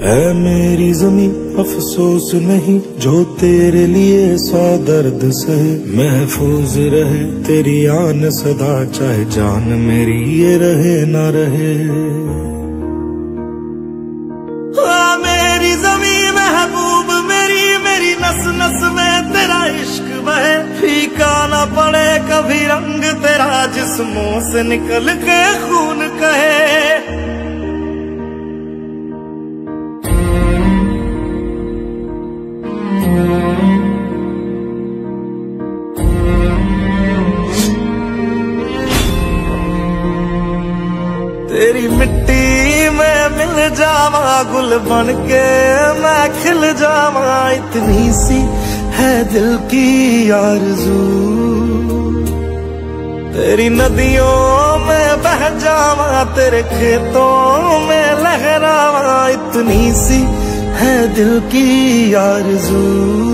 है मेरी जमी अफसोस नहीं जो तेरे लिए 100 दर्द सहे। महफूज रहे तेरी आन सदा चाहे जान मेरी ये रहे ना रहे। मेरी जमी महबूब मेरी मेरी नस नस में तेरा इश्क बहे। फीका ना पड़े कभी रंग तेरा जिस्मों से निकल के खून कहे। तेरी मिट्टी में मिल जावा गुल बन के मैं खिल जावा। इतनी सी है दिल की आरज़ू। तेरी नदियों में बह जावा तेरे खेतों में लहरावा। इतनी सी है दिल की आरज़ू।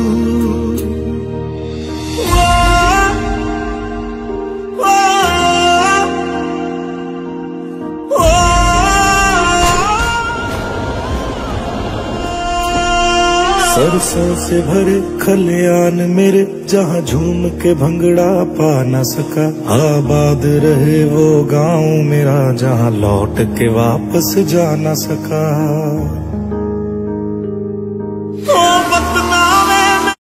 सरसों से भरे खलियान मेरे जहाँ झूम के भंगड़ा पा न सका। आबाद रहे वो गाँव मेरा जहाँ लौट के वापस जा न सका।